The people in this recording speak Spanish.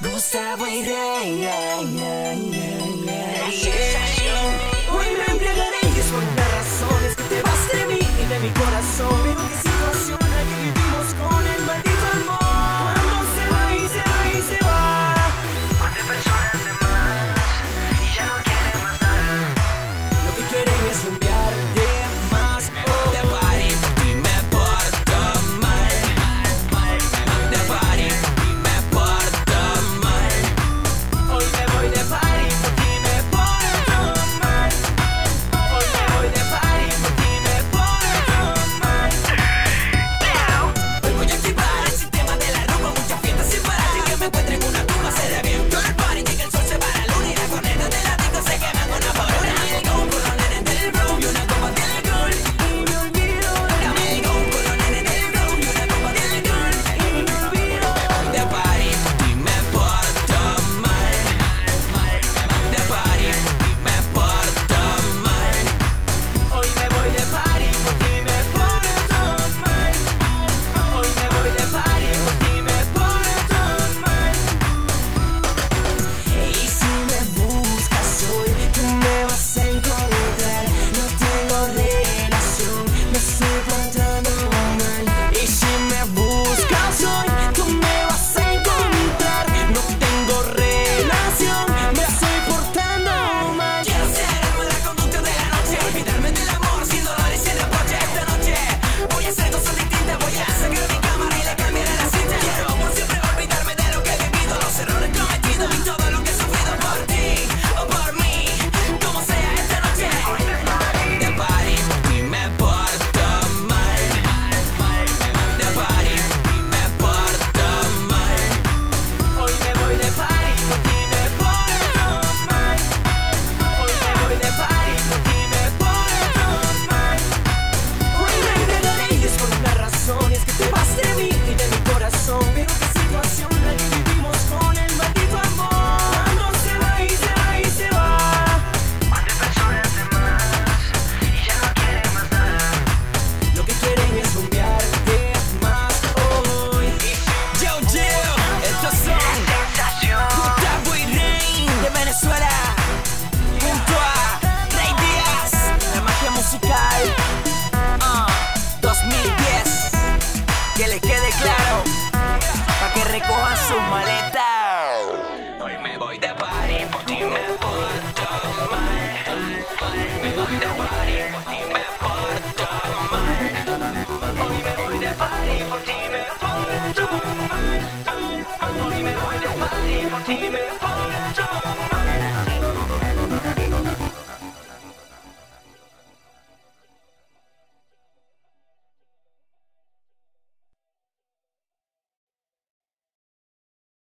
Gustavo y Rey. Hoy me embriagaré y es por una razón, es que te vas de mí y de mi corazón. Pero qué situación la que vivimos con el maldito amor. Cuando se va y se va y se va. ¿Cuántas personas de más? Y ya no quieren más nada. Lo que quieren es rumbear de más. De party y me porto mal. De party y me porto mal. Hoy me voy de party porque me porto mal. Hoy me voy de party porque me porto mal. Hoy voy a activar el sistema de la rumba. Muchas fiestas sin parar y que me encuentre en una tumba. Se revienta el party, llega el sol, se va la luna y las cornetas de la disco se queman una por una. Con los nenes del room y una copa de alcohol y me olvido de mí. Con los nenes del room y una copa de alcohol y me olvido de party y me porto mal. De party y me porto mal. Hoy me voy de party porque me porto mal. Hoy me voy de party porque me porto mal. Y si me buscas hoy, tú me vas a encontrar. No tengo relación, me estoy portando mal. Y si me buscas hoy, tú me vas a encontrar. No tengo relación, me estoy portando mal. Quiero ser el buena conducta de la noche, olvidarme del amor sin dolor y sin reproche. Esta noche voy a hacer cosas distintas, voy a sacar mi cámara y le cambiaré la cinta. Quiero por siempre olvidarme de lo que he vivido, los errores cometidos y todo lo que he sufrido por ti o por mí. Como sea esta noche, de party y me porto mal. De party y me porto mal. Hoy me voy de party porque me porto mal. Hoy me voy de party porque me porto mal. Hoy me embriagaré y es por una razón, es que te vas de mí y de mi corazón. Pero qué situación la que vivimos con el maldito amor. Cuando se va y se va y se va. ¿Cuántas personas de más? Y ya no quieren más nada. Lo que quieren es rumbear de más hoy. Yo, estos son Sensación. Gustavo y Rey de Venezuela, junto a Rey Díaz, la magia musical 2010. Que les quede claro, pa' que recojan su maleta. Hoy me voy de party porque me porto mal. Me voy de party porque me porto mal. Hoy me voy de party porque me porto mal. Hoy me voy de party porque me porto mal.